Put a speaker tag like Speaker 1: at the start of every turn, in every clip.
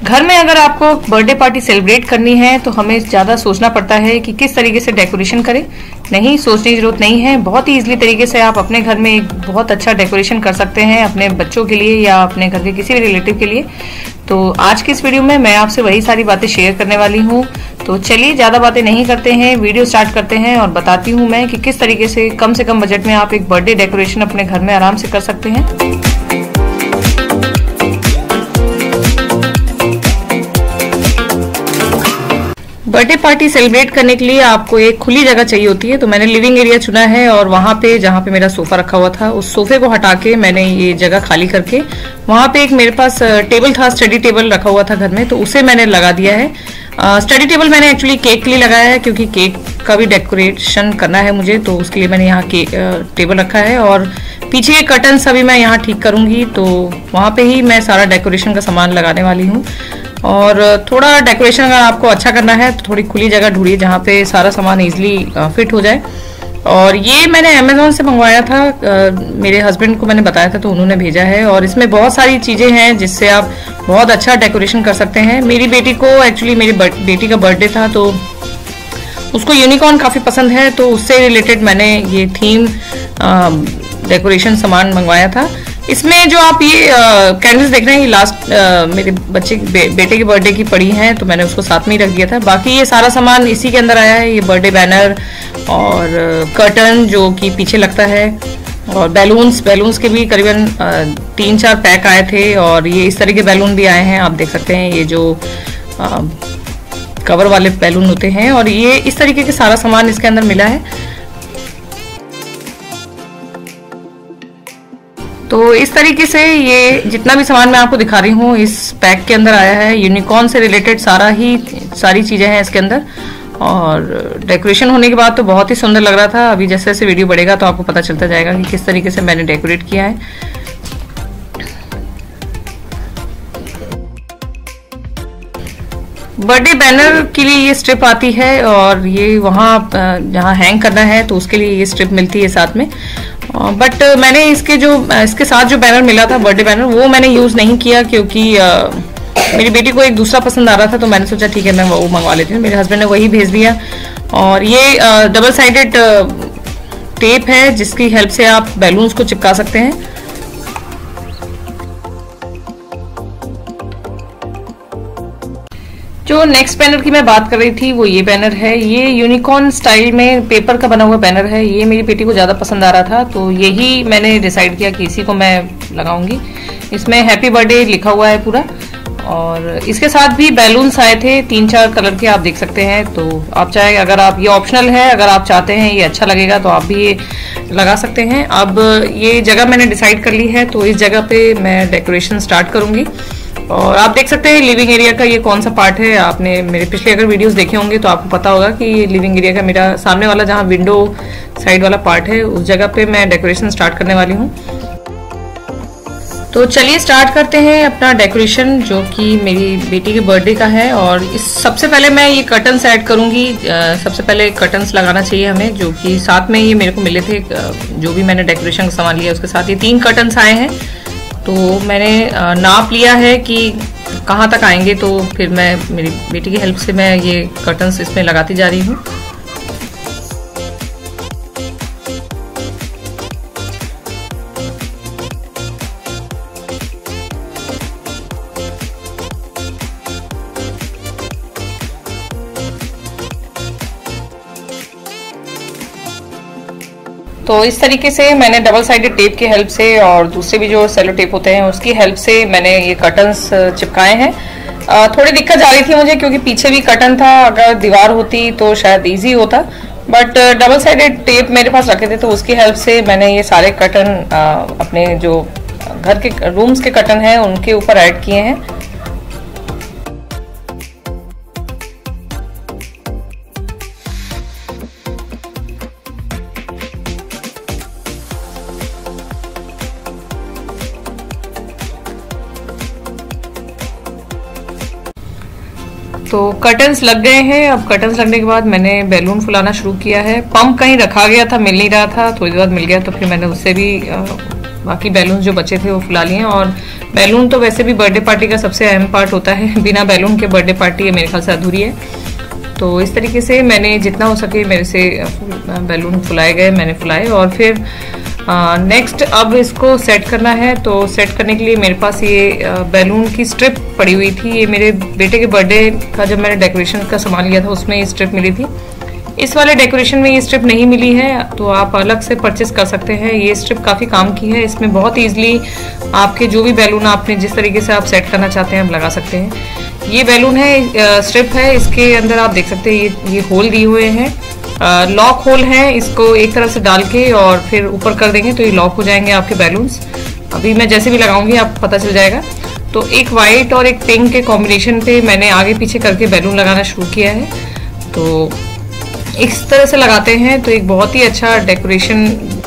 Speaker 1: घर में अगर आपको बर्थडे पार्टी सेलिब्रेट करनी है तो हमें ज़्यादा सोचना पड़ता है कि किस तरीके से डेकोरेशन करें। नहीं, सोचने की जरूरत नहीं है। बहुत ही ईजिली तरीके से आप अपने घर में एक बहुत अच्छा डेकोरेशन कर सकते हैं अपने बच्चों के लिए या अपने घर के किसी भी रिलेटिव के लिए। तो आज की इस वीडियो में मैं आपसे वही सारी बातें शेयर करने वाली हूँ। तो चलिए ज़्यादा बातें नहीं करते हैं, वीडियो स्टार्ट करते हैं और बताती हूँ मैं कि किस तरीके से कम बजट में आप एक बर्थडे डेकोरेशन अपने घर में आराम से कर सकते हैं। बर्थडे पार्टी सेलिब्रेट करने के लिए आपको एक खुली जगह चाहिए होती है। तो मैंने लिविंग एरिया चुना है और वहां पे जहां पे मेरा सोफा रखा हुआ था उस सोफे को हटा के मैंने ये जगह खाली करके वहां पे एक मेरे पास टेबल था, स्टडी टेबल रखा हुआ था घर में, तो उसे मैंने लगा दिया है। स्टडी टेबल मैंने एक्चुअली केक के लिए लगाया है क्योंकि केक का भी डेकोरेशन करना है मुझे, तो उसके लिए मैंने यहाँ टेबल रखा है। और पीछे के कर्टन्स अभी मैं यहाँ ठीक करूंगी, तो वहां पे ही मैं सारा डेकोरेशन का सामान लगाने वाली हूँ। और थोड़ा डेकोरेशन अगर आपको अच्छा करना है तो थोड़ी खुली जगह ढूंढिए जहाँ पे सारा सामान इजीली फिट हो जाए। और ये मैंने अमेजोन से मंगवाया था, मेरे हस्बैंड को मैंने बताया था तो उन्होंने भेजा है। और इसमें बहुत सारी चीजें हैं जिससे आप बहुत अच्छा डेकोरेशन कर सकते हैं। मेरी बेटी को एक्चुअली मेरी बेटी का बर्थडे था तो उसको यूनिकॉर्न काफी पसंद है, तो उससे रिलेटेड मैंने ये थीम डेकोरेशन सामान मंगवाया था। इसमें जो आप ये कैंडल्स देख रहे हैं, ये लास्ट मेरे बेटे के बर्थडे की पड़ी हैं, तो मैंने उसको साथ में ही रख दिया था। बाकी ये सारा सामान इसी के अंदर आया है। ये बर्थडे बैनर और कर्टन जो कि पीछे लगता है, और बैलून्स के भी करीबन 3-4 पैक आए थे। और ये इस तरह के बैलून भी आए हैं, आप देख सकते हैं, ये जो कवर वाले बैलून होते हैं। और ये इस तरीके के सारा सामान इसके अंदर मिला है। तो इस तरीके से ये जितना भी सामान मैं आपको दिखा रही हूँ इस पैक के अंदर आया है। यूनिकॉर्न से रिलेटेड सारी चीजें हैं इसके अंदर। और डेकोरेशन होने के बाद तो बहुत ही सुंदर लग रहा था। अभी जैसे जैसे वीडियो बढ़ेगा तो आपको पता चलता जाएगा कि किस तरीके से मैंने डेकोरेट किया है। बर्थडे बैनर के लिए ये स्ट्रिप आती है और ये वहाँ जहाँ हैंग करना है तो उसके लिए ये स्ट्रिप मिलती है साथ में। बट मैंने इसके साथ जो बैनर मिला था, बर्थडे बैनर, वो मैंने यूज नहीं किया क्योंकि मेरी बेटी को एक दूसरा पसंद आ रहा था, तो मैंने सोचा ठीक है मैं वो मंगवा लेती हूँ। मेरे हस्बैंड ने वही भेज दिया। और ये डबल साइडेड टेप है जिसकी हेल्प से आप बैलून्स को चिपका सकते हैं। जो नेक्स्ट बैनर की मैं बात कर रही थी वो ये बैनर है। ये यूनिकॉर्न स्टाइल में पेपर का बना हुआ बैनर है। ये मेरी बेटी को ज्यादा पसंद आ रहा था, तो यही मैंने डिसाइड किया कि इसी को मैं लगाऊंगी। इसमें हैप्पी बर्थडे लिखा हुआ है पूरा। और इसके साथ भी बैलून्स आए थे 3-4 कलर के, आप देख सकते हैं। तो आप चाहे, अगर आप, ये ऑप्शनल है, अगर आप चाहते हैं ये अच्छा लगेगा तो आप भी ये लगा सकते हैं। अब ये जगह मैंने डिसाइड कर ली है, तो इस जगह पे मैं डेकोरेशन स्टार्ट करूंगी। और आप देख सकते हैं लिविंग एरिया का ये कौन सा पार्ट है। आपने मेरे पिछले अगर वीडियोस देखे होंगे तो आपको पता होगा कि ये लिविंग एरिया का मेरा सामने वाला जहाँ विंडो साइड वाला पार्ट है, उस जगह पे मैं डेकोरेशन स्टार्ट करने वाली हूँ। तो चलिए स्टार्ट करते हैं अपना डेकोरेशन जो कि मेरी बेटी के बर्थडे का है। और सबसे पहले मैं ये कर्टन्स ऐड करूंगी। सबसे पहले कर्टन्स लगाना चाहिए हमें, जो कि साथ में ये मेरे को मिले थे, जो भी मैंने डेकोरेशन का सामान लिया उसके साथ ये 3 कर्टन्स आए हैं। तो मैंने नाप लिया है कि कहाँ तक आएंगे, तो फिर मैं मेरी बेटी की हेल्प से मैं ये कर्टन्स इसमें लगाती जा रही हूँ। तो इस तरीके से मैंने डबल साइडेड टेप की हेल्प से और दूसरे भी जो सेलो टेप होते हैं उसकी हेल्प से मैंने ये कर्टन्स चिपकाए हैं। थोड़ी दिक्कत आ रही थी मुझे क्योंकि पीछे भी कर्टन था, अगर दीवार होती तो शायद इजी होता, बट डबल साइडेड टेप मेरे पास रखे थे तो उसकी हेल्प से मैंने ये सारे कर्टन अपने जो घर के रूम्स के कर्टन हैं उनके ऊपर ऐड किए हैं। तो कर्टन्स लग गए हैं। अब कर्टन्स लगने के बाद मैंने बैलून फुलाना शुरू किया है। पंप कहीं रखा गया था, मिल नहीं रहा था, थोड़ी देर बाद मिल गया, तो फिर मैंने उससे भी बाकी बैलून जो बचे थे वो फुला लिए। और बैलून तो वैसे भी बर्थडे पार्टी का सबसे अहम पार्ट होता है, बिना बैलून के बर्थडे पार्टी मेरे ख्याल से अधूरी है। तो इस तरीके से मैंने जितना हो सके मेरे से बैलून फुलाए गए, मैंने फुलाए। और फिर नेक्स्ट अब इसको सेट करना है। तो सेट करने के लिए मेरे पास ये बैलून की स्ट्रिप पड़ी हुई थी। ये मेरे बेटे के बर्थडे का जब मैंने डेकोरेशन का सामान लिया था उसमें ये स्ट्रिप मिली थी। इस वाले डेकोरेशन में ये स्ट्रिप नहीं मिली है, तो आप अलग से परचेस कर सकते हैं। ये स्ट्रिप काफ़ी काम की है, इसमें बहुत ईजिली आपके जो भी बैलून आपने जिस तरीके से आप सेट करना चाहते हैं आप लगा सकते हैं। ये बैलून है, स्ट्रिप है, इसके अंदर आप देख सकते हैं ये होल दिए हुए हैं, लॉक होल है। इसको एक तरफ से डाल के और फिर ऊपर कर देंगे तो ये लॉक हो जाएंगे आपके बैलून्स। अभी मैं जैसे भी लगाऊंगी आपको पता चल जाएगा। तो एक वाइट और एक पिंक के कॉम्बिनेशन पे मैंने आगे पीछे करके बैलून लगाना शुरू किया है। तो इस तरह से लगाते हैं तो एक बहुत ही अच्छा डेकोरेशन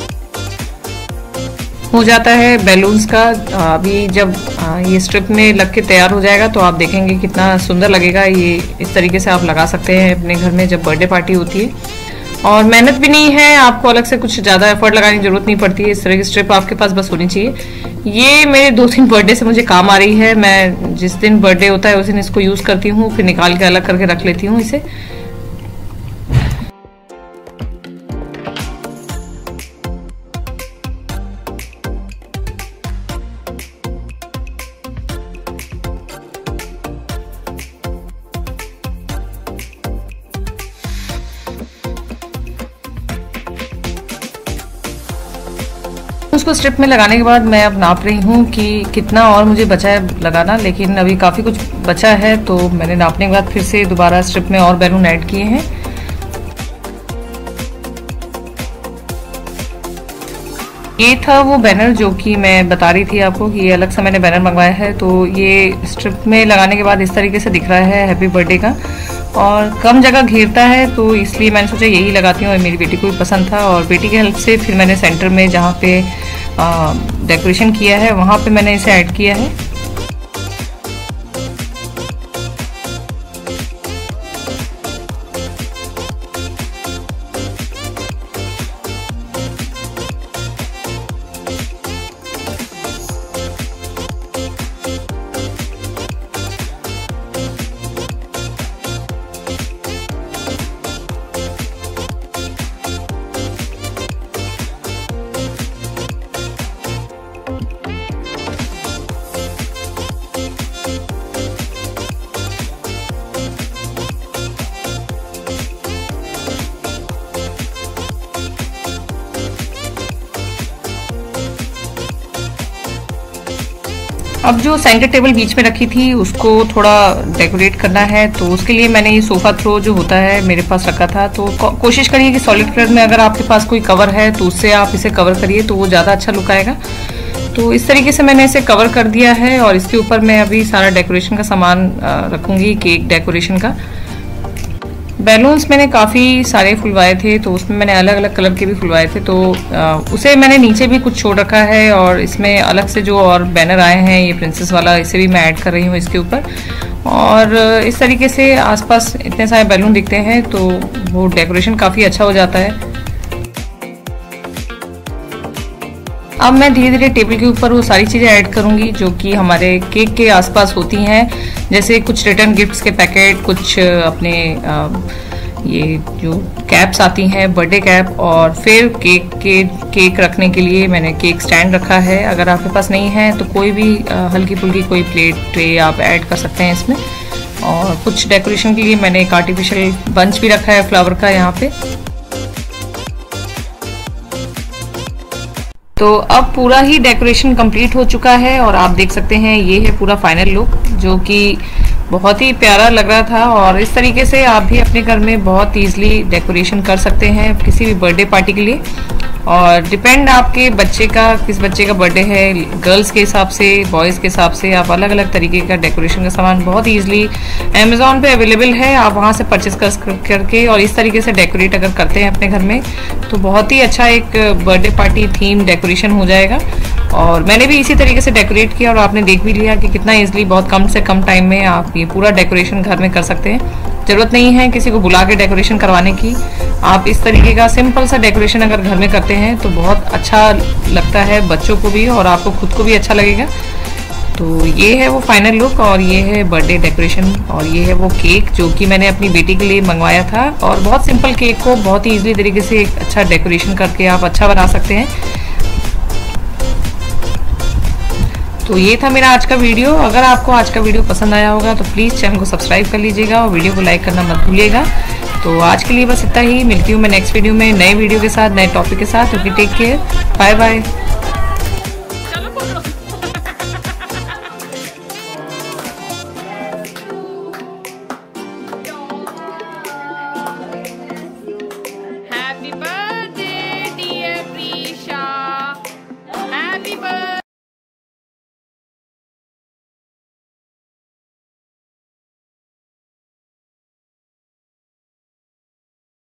Speaker 1: हो जाता है बैलून्स का। अभी जब ये स्ट्रिप में लग के तैयार हो जाएगा तो आप देखेंगे कितना सुंदर लगेगा। ये इस तरीके से आप लगा सकते हैं अपने घर में जब बर्थडे पार्टी होती है, और मेहनत भी नहीं है, आपको अलग से कुछ ज़्यादा एफर्ट लगाने की जरूरत नहीं पड़ती है। इस तरह की स्ट्रिप आपके पास बस होनी चाहिए। ये मेरे 2-3 बर्थडे से मुझे काम आ रही है। मैं जिस दिन बर्थडे होता है उस दिन इसको यूज़ करती हूँ, फिर निकाल के अलग करके रख लेती हूँ इसे। उसको स्ट्रिप में लगाने के बाद मैं अब नाप रही हूँ कि कितना और मुझे बचा है लगाना, लेकिन अभी काफ़ी कुछ बचा है। तो मैंने नापने के बाद फिर से दोबारा स्ट्रिप में और बैलून ऐड किए हैं। ये था वो बैनर जो कि मैं बता रही थी आपको कि ये अलग से मैंने बैनर मंगवाया है। तो ये स्ट्रिप में लगाने के बाद इस तरीके से दिख रहा है हैप्पी बर्थडे का, और कम जगह घेरता है तो इसलिए मैंने सोचा यही लगाती हूँ। और मेरी बेटी को भी पसंद था, और बेटी की हेल्प से फिर मैंने सेंटर में जहाँ पे डेकोरेशन किया है वहाँ पे मैंने इसे ऐड किया है। अब जो सेंटर टेबल बीच में रखी थी उसको थोड़ा डेकोरेट करना है, तो उसके लिए मैंने ये सोफा थ्रो जो होता है मेरे पास रखा था। तो कोशिश करिए कि सॉलिड कलर में अगर आपके पास कोई कवर है तो उससे आप इसे कवर करिए, तो वो ज़्यादा अच्छा लुक आएगा। तो इस तरीके से मैंने इसे कवर कर दिया है, और इसके ऊपर मैं अभी सारा डेकोरेशन का सामान रखूंगी, केक डेकोरेशन का। बैलून्स मैंने काफ़ी सारे फुलवाए थे, तो उसमें मैंने अलग अलग कलर के भी फुलवाए थे, तो उसे मैंने नीचे भी कुछ छोड़ रखा है। और इसमें अलग से जो और बैनर आए हैं ये प्रिंसेस वाला, इसे भी मैं ऐड कर रही हूँ इसके ऊपर। और इस तरीके से आसपास इतने सारे बैलून दिखते हैं तो वो डेकोरेशन काफ़ी अच्छा हो जाता है। अब मैं धीरे धीरे टेबल के ऊपर वो सारी चीज़ें ऐड करूंगी जो कि हमारे केक के आसपास होती हैं, जैसे कुछ रिटर्न गिफ्ट्स के पैकेट, कुछ अपने ये जो कैप्स आती हैं बर्थडे कैप, और फिर केक रखने के लिए मैंने केक स्टैंड रखा है। अगर आपके पास नहीं है तो कोई भी हल्की फुल्की कोई प्लेट ट्रे आप ऐड कर सकते हैं इसमें। और कुछ डेकोरेशन के लिए मैंने एक आर्टिफिशियल बंच भी रखा है फ्लावर का यहाँ पे। तो अब पूरा ही डेकोरेशन कंप्लीट हो चुका है, और आप देख सकते हैं ये है पूरा फाइनल लुक जो कि बहुत ही प्यारा लग रहा था। और इस तरीके से आप भी अपने घर में बहुत ईजिली डेकोरेशन कर सकते हैं किसी भी बर्थडे पार्टी के लिए। और डिपेंड आपके बच्चे का, किस बच्चे का बर्थडे है, गर्ल्स के हिसाब से, बॉयज़ के हिसाब से आप अलग अलग तरीके का डेकोरेशन का सामान बहुत ईजिली अमेज़ॉन पे अवेलेबल है। आप वहाँ से परचेस करके और इस तरीके से डेकोरेट अगर करते हैं अपने घर में तो बहुत ही अच्छा एक बर्थडे पार्टी थीम डेकोरेशन हो जाएगा। और मैंने भी इसी तरीके से डेकोरेट किया, और आपने देख भी लिया कि कितना ईजिली बहुत कम से कम टाइम में आप ये पूरा डेकोरेशन घर में कर सकते हैं। ज़रूरत नहीं है किसी को बुला के डेकोरेशन करवाने की। आप इस तरीके का सिंपल सा डेकोरेशन अगर घर में करते हैं तो बहुत अच्छा लगता है बच्चों को भी, और आपको खुद को भी अच्छा लगेगा। तो ये है वो फाइनल लुक, और ये है बर्थडे डेकोरेशन, और ये है वो केक जो कि मैंने अपनी बेटी के लिए मंगवाया था। और बहुत सिंपल केक को बहुत ही ईजिली तरीके से एक अच्छा डेकोरेशन करके आप अच्छा बना सकते हैं। तो ये था मेरा आज का वीडियो। अगर आपको आज का वीडियो पसंद आया होगा तो प्लीज़ चैनल को सब्सक्राइब कर लीजिएगा और वीडियो को लाइक करना मत भूलिएगा। तो आज के लिए बस इतना ही। मिलती हूँ मैं नेक्स्ट वीडियो में नए वीडियो के साथ, नए टॉपिक के साथ। Okay, take care, bye bye.